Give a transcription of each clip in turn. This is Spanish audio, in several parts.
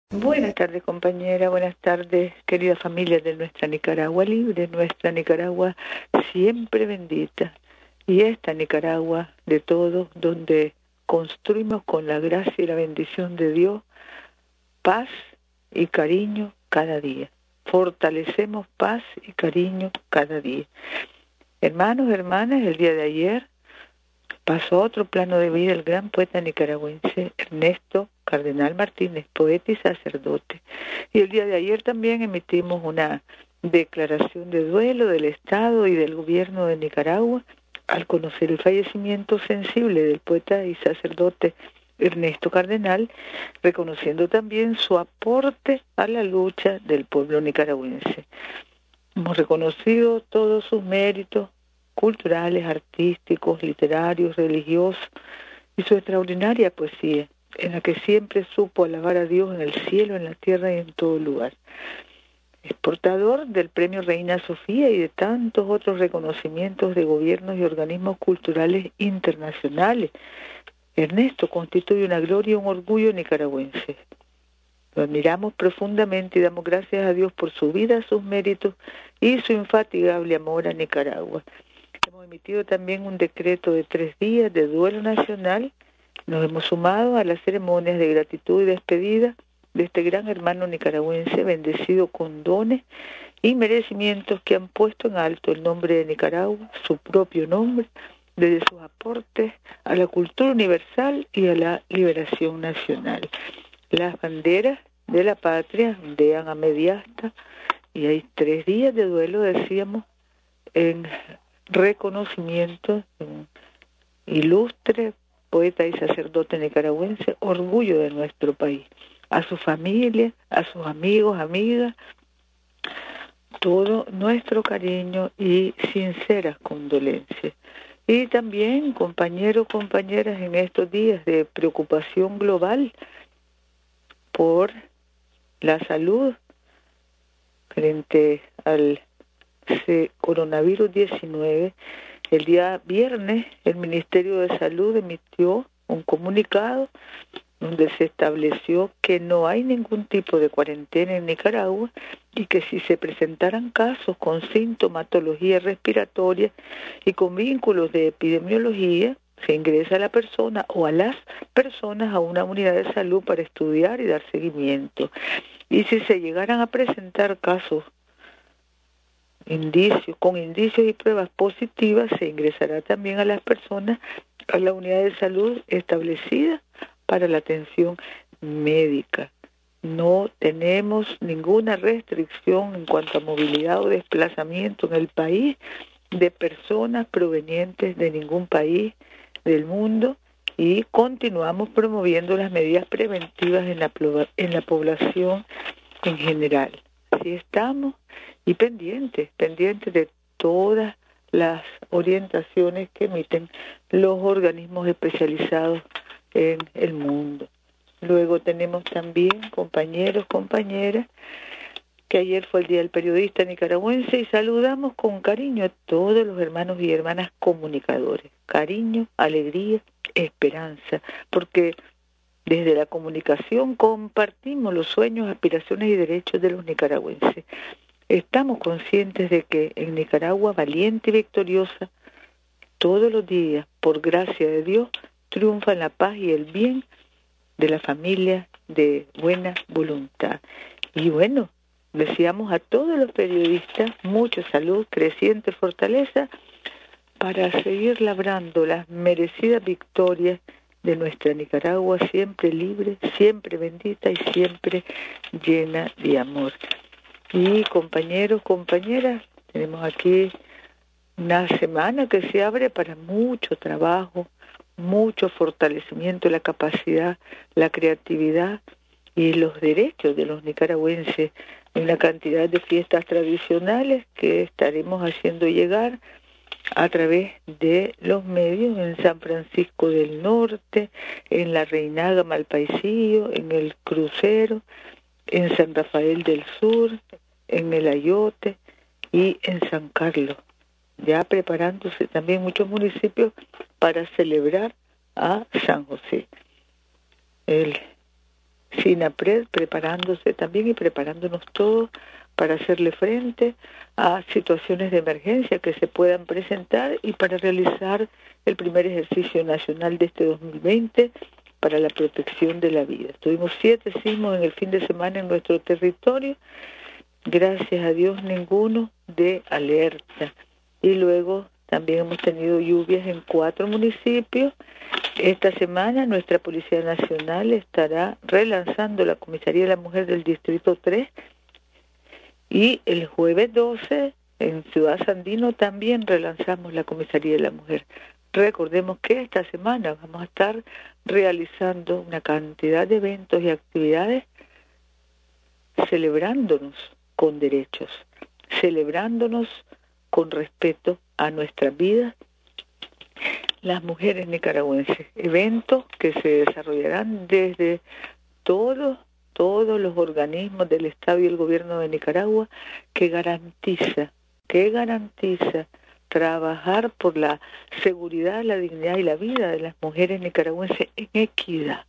Buenas tardes, compañera, buenas tardes, querida familia de nuestra Nicaragua libre, nuestra Nicaragua siempre bendita, y esta Nicaragua de todos, donde construimos con la gracia y la bendición de Dios paz y cariño cada día. Fortalecemos paz y cariño cada día. Hermanos, hermanas, el día de ayer pasó a otro plano de vida el gran poeta nicaragüense Ernesto Cardenal Martínez, poeta y sacerdote. Y el día de ayer también emitimos una declaración de duelo del Estado y del gobierno de Nicaragua al conocer el fallecimiento sensible del poeta y sacerdote Ernesto Cardenal, reconociendo también su aporte a la lucha del pueblo nicaragüense. Hemos reconocido todos sus méritos culturales, artísticos, literarios, religiosos, y su extraordinaria poesía, en la que siempre supo alabar a Dios en el cielo, en la tierra y en todo lugar. Es portador del Premio Reina Sofía y de tantos otros reconocimientos de gobiernos y organismos culturales internacionales. Ernesto constituye una gloria y un orgullo nicaragüense. Lo admiramos profundamente y damos gracias a Dios por su vida, sus méritos y su infatigable amor a Nicaragua. Hemos emitido también un decreto de 3 días de duelo nacional. Nos hemos sumado a las ceremonias de gratitud y despedida de este gran hermano nicaragüense, bendecido con dones y merecimientos que han puesto en alto el nombre de Nicaragua, su propio nombre, desde sus aportes a la cultura universal y a la liberación nacional. Las banderas de la patria ondean a media asta y hay 3 días de duelo, decíamos, en reconocimiento de un ilustre poeta y sacerdote nicaragüense, orgullo de nuestro país. A su familia, a sus amigos, amigas, todo nuestro cariño y sinceras condolencias. Y también, compañeros, compañeras, en estos días de preocupación global por la salud frente al coronavirus 19, el día viernes el Ministerio de Salud emitió un comunicado donde se estableció que no hay ningún tipo de cuarentena en Nicaragua y que si se presentaran casos con sintomatología respiratoria y con vínculos de epidemiología, se ingresa a la persona o a las personas a una unidad de salud para estudiar y dar seguimiento. Y si se llegaran a presentar casos con indicios y pruebas positivas, se ingresará también a las personas a la unidad de salud establecida para la atención médica. No tenemos ninguna restricción en cuanto a movilidad o desplazamiento en el país de personas provenientes de ningún país del mundo y continuamos promoviendo las medidas preventivas en la población en general. Así estamos y pendientes de todas las orientaciones que emiten los organismos especializados en el mundo. Luego tenemos también compañeros, compañeras, que ayer fue el Día del Periodista Nicaragüense y saludamos con cariño a todos los hermanos y hermanas comunicadores. Cariño, alegría, esperanza, porque desde la comunicación compartimos los sueños, aspiraciones y derechos de los nicaragüenses. Estamos conscientes de que en Nicaragua, valiente y victoriosa, todos los días, por gracia de Dios, triunfan la paz y el bien de la familia de buena voluntad. Y bueno, deseamos a todos los periodistas mucha salud, creciente fortaleza para seguir labrando las merecidas victorias de nuestra Nicaragua, siempre libre, siempre bendita y siempre llena de amor. Y compañeros, compañeras, tenemos aquí una semana que se abre para mucho trabajo, mucho fortalecimiento de la capacidad, la creatividad y los derechos de los nicaragüenses en la cantidad de fiestas tradicionales que estaremos haciendo llegar a través de los medios en San Francisco del Norte, en la Reinaga Malpaisillo, en el Crucero, en San Rafael del Sur, en el Ayote y en San Carlos. Ya preparándose también muchos municipios para celebrar a San José. El SINAPRED preparándose también y preparándonos todos para hacerle frente a situaciones de emergencia que se puedan presentar y para realizar el primer ejercicio nacional de este 2020 para la protección de la vida. Tuvimos 7 sismos en el fin de semana en nuestro territorio, gracias a Dios ninguno de alerta. Y luego también hemos tenido lluvias en 4 municipios. Esta semana nuestra Policía Nacional estará relanzando la Comisaría de la Mujer del Distrito 3 y el jueves 12 en Ciudad Sandino también relanzamos la Comisaría de la Mujer. Recordemos que esta semana vamos a estar realizando una cantidad de eventos y actividades celebrándonos con derechos, celebrándonos con respeto a nuestra vida, las mujeres nicaragüenses, eventos que se desarrollarán desde todos los organismos del Estado y el gobierno de Nicaragua que garantiza trabajar por la seguridad, la dignidad y la vida de las mujeres nicaragüenses en equidad.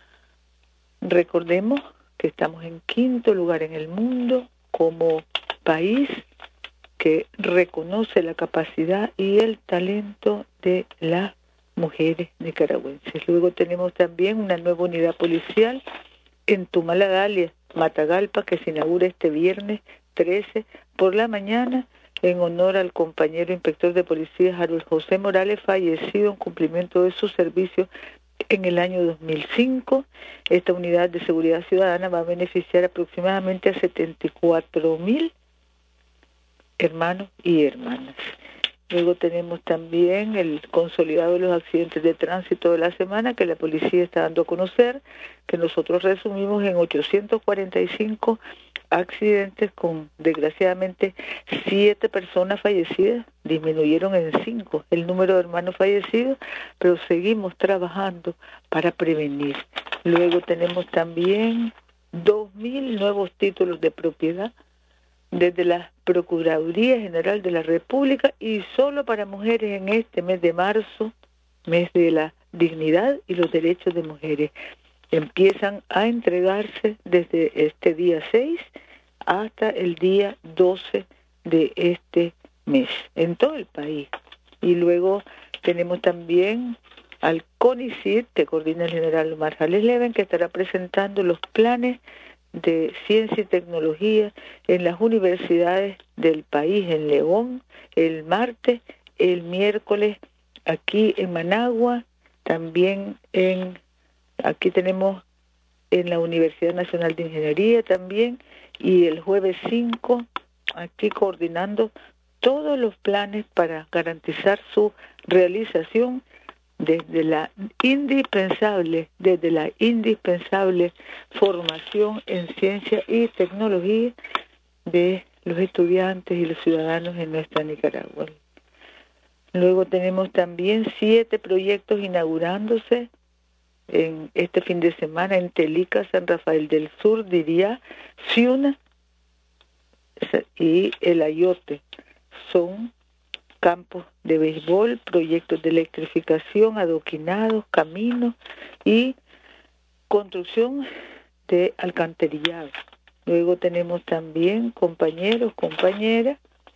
Recordemos que estamos en 5º lugar en el mundo como país que reconoce la capacidad y el talento de las mujeres nicaragüenses. Luego tenemos también una nueva unidad policial en Tumaladalia, Matagalpa, que se inaugura este viernes 13 por la mañana en honor al compañero inspector de policía Harold José Morales, fallecido en cumplimiento de su servicio en el año 2005. Esta unidad de seguridad ciudadana va a beneficiar aproximadamente a 74,000 hermanos y hermanas. Luego tenemos también el consolidado de los accidentes de tránsito de la semana que la policía está dando a conocer, que nosotros resumimos en 845 accidentes con desgraciadamente 7 personas fallecidas, disminuyeron en 5 el número de hermanos fallecidos, pero seguimos trabajando para prevenir. Luego tenemos también 2,000 nuevos títulos de propiedad desde la Procuraduría General de la República y solo para mujeres en este mes de marzo, mes de la dignidad y los derechos de mujeres. Empiezan a entregarse desde este día 6 hasta el día 12 de este mes, en todo el país. Y luego tenemos también al CONICIT, que coordina el general Marjales Leven, que estará presentando los planes de ciencia y tecnología en las universidades del país, en León, el martes, el miércoles, aquí en Managua, también aquí tenemos en la Universidad Nacional de Ingeniería también, y el jueves 5, aquí coordinando todos los planes para garantizar su realización desde la indispensable formación en ciencia y tecnología de los estudiantes y los ciudadanos en nuestra Nicaragua. Luego tenemos también 7 proyectos inaugurándose en este fin de semana en Telica, San Rafael del Sur, Diriá, Ciuna y El Ayote. Son campos de béisbol, proyectos de electrificación, adoquinados, caminos y construcción de alcantarillado. Luego tenemos también, compañeros, compañeras,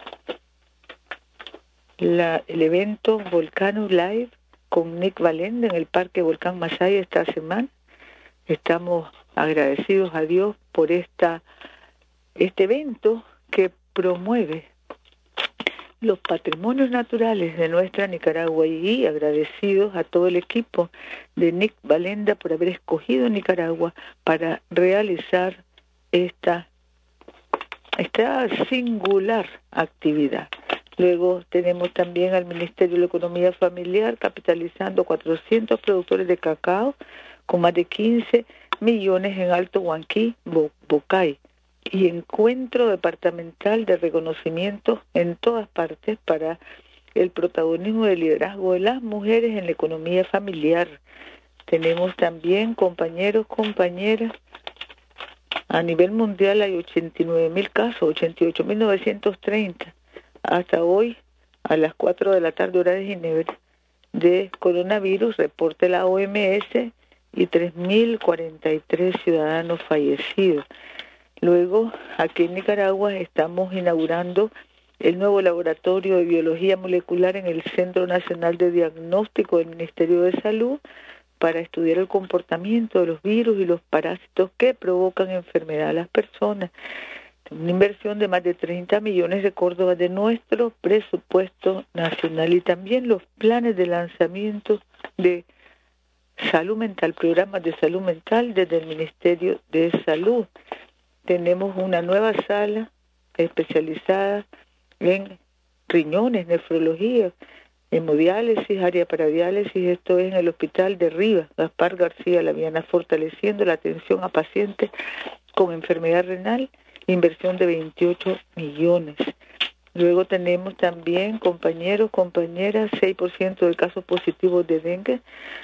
el evento Volcano Live con Nick Valenda en el Parque Volcán Masaya esta semana. Estamos agradecidos a Dios por este evento que promueve los patrimonios naturales de nuestra Nicaragua y agradecidos a todo el equipo de Nick Valenda por haber escogido Nicaragua para realizar esta singular actividad. Luego tenemos también al Ministerio de la Economía Familiar capitalizando 400 productores de cacao con más de 15 millones en Alto Huanquí, Bocay, y encuentro departamental de reconocimiento en todas partes para el protagonismo del liderazgo de las mujeres en la economía familiar. Tenemos también, compañeros, compañeras, a nivel mundial hay 89,000 casos, 88,930. Hasta hoy, a las 4 de la tarde, hora de Ginebra, de coronavirus, reporte la OMS, y 3.043 ciudadanos fallecidos. Luego, aquí en Nicaragua estamos inaugurando el nuevo laboratorio de biología molecular en el Centro Nacional de Diagnóstico del Ministerio de Salud para estudiar el comportamiento de los virus y los parásitos que provocan enfermedad a las personas. Una inversión de más de 30 millones de córdobas de nuestro presupuesto nacional, y también los planes de lanzamiento de salud mental, programas de salud mental desde el Ministerio de Salud. Tenemos una nueva sala especializada en riñones, nefrología, hemodiálisis, área para diálisis. Esto es en el Hospital de Rivas, Gaspar García Laviana, fortaleciendo la atención a pacientes con enfermedad renal, inversión de 28 millones. Luego tenemos también, compañeros, compañeras, 6% de casos positivos de dengue,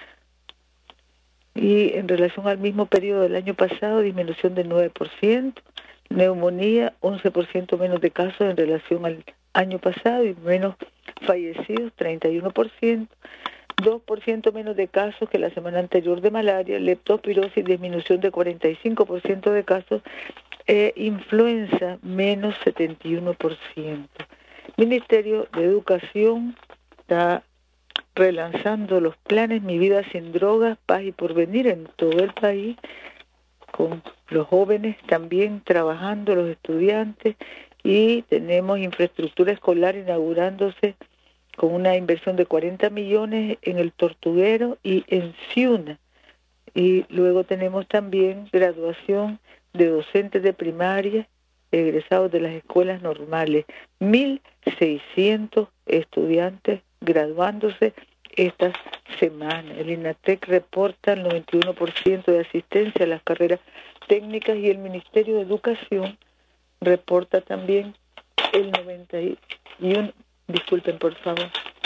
y en relación al mismo periodo del año pasado, disminución de 9%, neumonía, 11% menos de casos en relación al año pasado, y menos fallecidos, 31%, 2% menos de casos que la semana anterior de malaria, leptospirosis, disminución de 45% de casos, influenza, menos 71%. Ministerio de Educación está relanzando los planes Mi Vida Sin Drogas, Paz y Porvenir en todo el país, con los jóvenes también trabajando, los estudiantes, y tenemos infraestructura escolar inaugurándose con una inversión de 40 millones en el Tortuguero y en Ciuna. Y luego tenemos también graduación de docentes de primaria, egresados de las escuelas normales, 1.600 estudiantes graduándose esta semana. El INATEC reporta el 91% de asistencia a las carreras técnicas, y el Ministerio de Educación reporta también el 91%. Disculpen, por favor.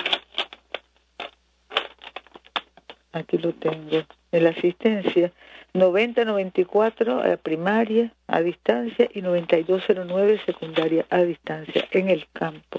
Aquí lo tengo. En la asistencia, 90-94 a primaria a distancia y 92-09 secundaria a distancia en el campo.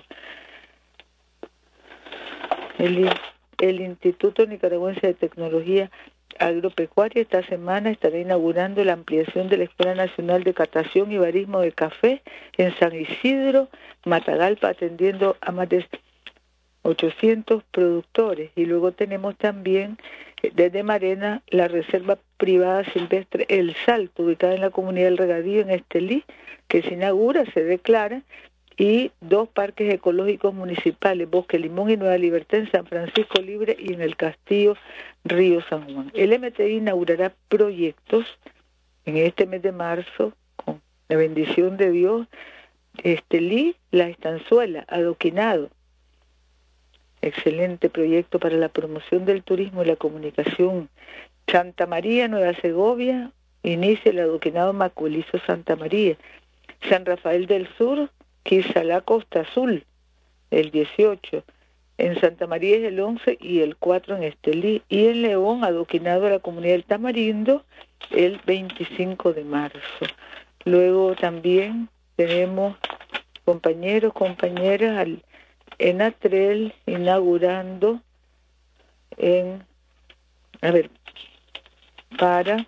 El Instituto Nicaragüense de Tecnología Agropecuaria esta semana estará inaugurando la ampliación de la Escuela Nacional de Catación y Barismo de Café en San Isidro, Matagalpa, atendiendo a más de 800 productores. Y luego tenemos también desde Marena la Reserva Privada Silvestre El Salto, ubicada en la comunidad del Regadío en Estelí, que se inaugura, se declara, y 2 parques ecológicos municipales, Bosque Limón y Nueva Libertad en San Francisco Libre y en el Castillo Río San Juan. El MTI inaugurará proyectos en este mes de marzo, con la bendición de Dios, Estelí, La Estanzuela, Adoquinado. Excelente proyecto para la promoción del turismo y la comunicación. Santa María, Nueva Segovia, inicia el adoquinado Maculizo Santa María. San Rafael del Sur, Quizalá, Costa Azul, el 18. En Santa María es el 11 y el 4 en Estelí. Y en León, adoquinado a la comunidad del Tamarindo, el 25 de marzo. Luego también tenemos compañeros, compañeras, en Atrel inaugurando para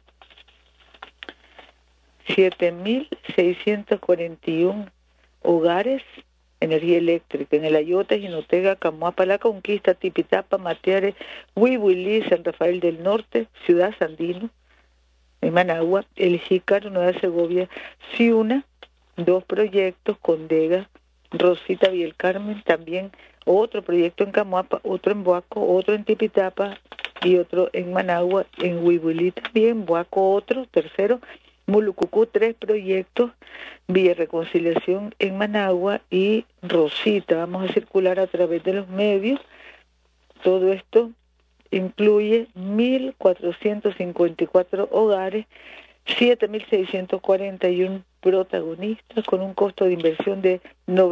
7.641 hogares energía eléctrica en el Ayote, Jinotega, Camuapalá, Conquista, Tipitapa, Mateare, Huihuilí, San Rafael del Norte, Ciudad Sandino, en Managua, El Jícaro, Nueva Segovia, Ciuna, 2 proyectos, Condega, Rosita, Villa Carmen, también otro proyecto en Camuapa, otro en Boaco, otro en Tipitapa y otro en Managua, en Huihuilí también, Boaco otro, tercero, Mulucucú 3 proyectos, Villa Reconciliación en Managua y Rosita. Vamos a circular a través de los medios. Todo esto incluye 1.454 hogares, 7.641 protagonistas, con un costo de inversión de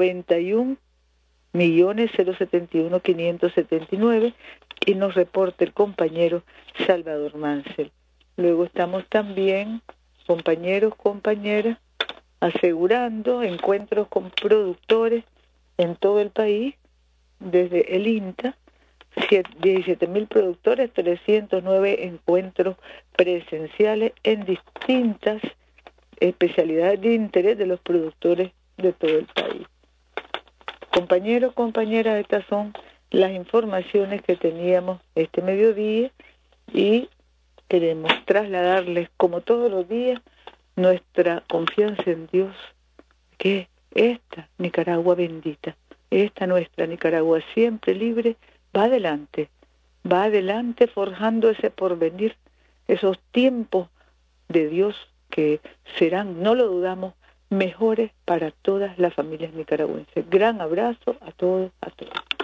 91.071.579, y nos reporta el compañero Salvador Mansell. Luego estamos también, compañeros, compañeras, asegurando encuentros con productores en todo el país, desde el INTA, 17.000 productores, 309 encuentros presenciales en distintas especialidades de interés de los productores de todo el país. Compañeros, compañeras, estas son las informaciones que teníamos este mediodía y queremos trasladarles, como todos los días, nuestra confianza en Dios, que esta Nicaragua bendita, esta nuestra Nicaragua siempre libre, va adelante forjando ese porvenir, esos tiempos de Dios que serán, no lo dudamos, mejores para todas las familias nicaragüenses. Gran abrazo a todos, a todas.